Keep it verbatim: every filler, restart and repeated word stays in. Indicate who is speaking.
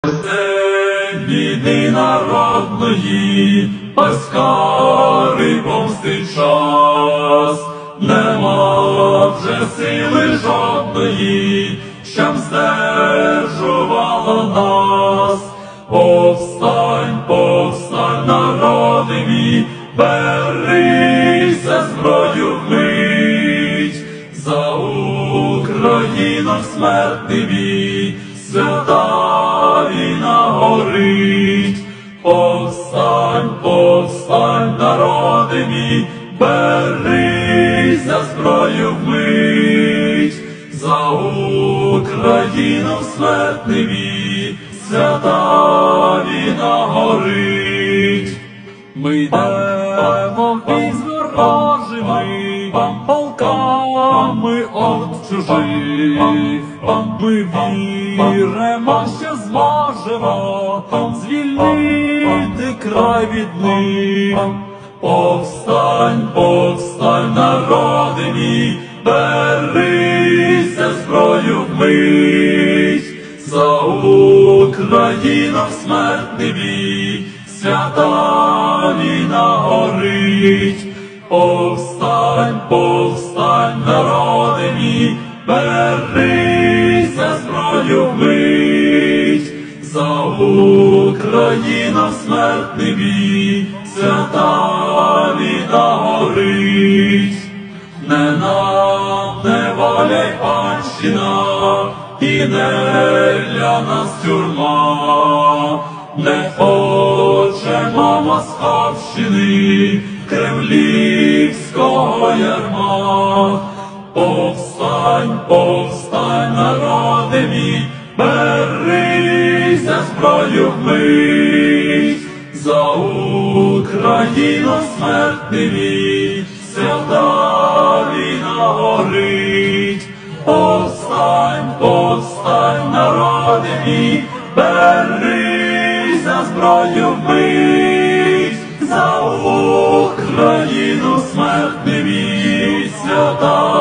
Speaker 1: День біди народної, паскари помсти час, нема вже сили жодної, щоб здержувала нас. Повстань, повстань, народи мій, берися зброю вмить, за Україну смертний бій, свята війна горить. Повстань, повстань, народи мій, берися зброю вмить, за Україну смертний бій, свята війна горить.
Speaker 2: Ми йдемо в бій з ворожими полками от чужих. Ми віримо, що зможемо звільнити край від них.
Speaker 1: Повстань, повстань, народи мій, берися зброю вмить, за Україну смертний бій, свята війна горить. Повстань, повстань, народи мій, берися зброю вмить, за Україну смертний бій, свята війна горить. Не нам, не воля й панщина, і не для нас тюрма, не хочемо московщини, кремлівського ярма. Повстань, повстань, народи мій, берися зброю вмить, за Україну смертний бій, свята війна горить. Повстань, повстань, народи мій, берися зброю вмить, за Україну смертний бій, свята